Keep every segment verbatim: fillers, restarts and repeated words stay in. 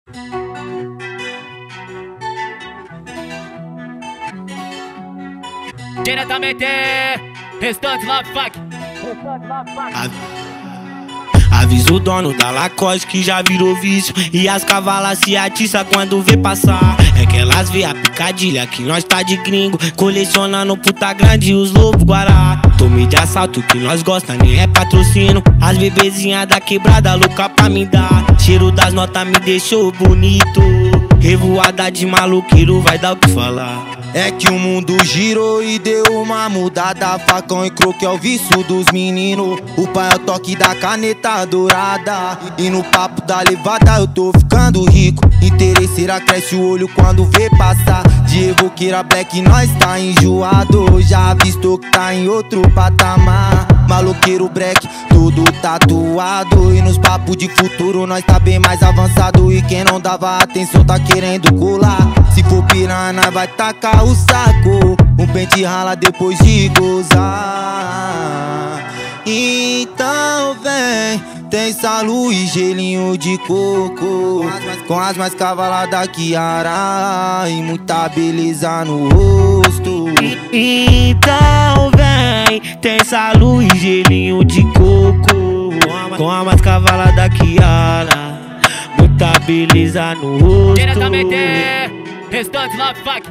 Diretamente, restante love fuck. Avisa o dono da Lacoste que já virou vício e as cavalas se atiçam quando vê passar. É que elas vê a picadilha que nós tá de gringo, colecionando puta grande e os lobos guará. Tome de assalto que nós gosta, nem é patrocínio. As bebezinhas da quebrada louca pra me dar. Cheiro das notas me deixou bonito. Revoada de maloqueiro vai dar o que falar. É que o mundo girou e deu uma mudada. Facão e croque é o vício dos meninos. O pai é o toque da caneta dourada. E no papo da levada eu tô ficando rico. Interesseira cresce o olho quando vê passar. De evoqueira black nós tá enjoado. Já avistou que tá em outro patamar. Maloqueiro break, tudo tatuado. E nos papos de futuro nós tá bem mais avançado. E quem não dava atenção tá querendo colar. Se for piranha vai tacar o saco. Um pente rala depois de gozar. Então vem, tem salo e gelinho de coco, com as mais cavaladas que Ara e muita beleza no rosto. Então vem, tem salo e gelinho de coco, com a mais cavalada que Ara, muita beleza no rosto. Diretamente, restante love fuck.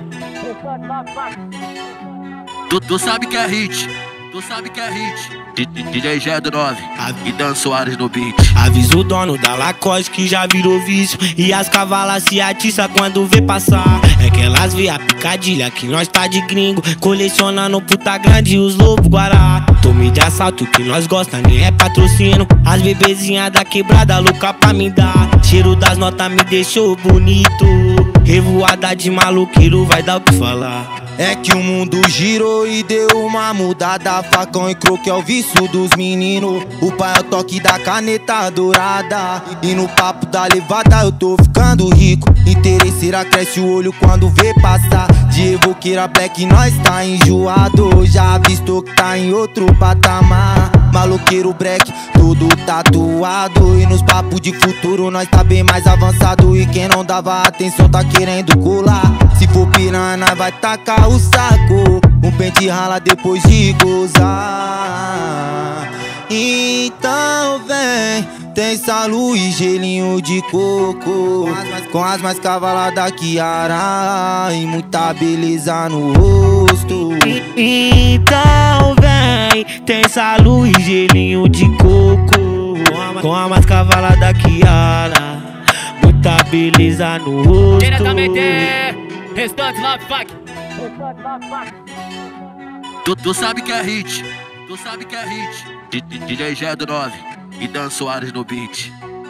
Tu, tu sabe que é hit, tu sabe que é hit. D J G do nove e Dan Soares no beat. Avisa o dono da Lacoste que já virou vício e as cavalas se atiçam quando vê passar. É que elas vê a picadilha que nós tá de gringo, colecionando puta grande e os lobos guará. Tome de assalto que nós gosta, nem é patrocínio. As bebezinhas da quebrada louca pra me dar. Cheiro das notas me deixou bonito. Revoada de maloqueiro vai dar o que falar. É que o mundo girou e deu uma mudada. Facão e croque é o vício dos meninos. O pai é o toque da caneta dourada. E no papo da levada eu tô ficando rico. Interesseira cresce o olho quando vê passar. De evoqueira black nós tá enjoado. Já avistou que tá em outro patamar. Maloqueiro break, tudo tatuado. E nos papos de futuro nós tá bem mais avançado. E quem não dava atenção tá querendo colar. Se for piranha vai tacar o saco. Um pente rala depois de gozar. Então vem, tem salo e gelinho de coco, com as mais cavaladas que Ara e muita beleza no rosto. Então vem, tem salo e gelinho de coco, com a mais cavalada que Ara, muita beleza no rosto. Diretamente, restante love fuck. Tu, tu sabe que é hit, tu sabe que é hit. D J G do nove e Dan Soares no beat.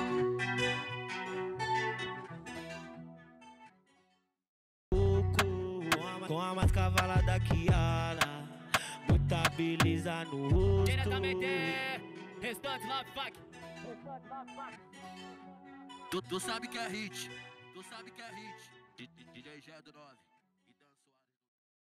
Com a mais cavalada que Ara, muita beleza no rosto. Diretamente, restante love fuck. Tu, tu sabe que é hit, tu sabe que é hit. D J G do nove.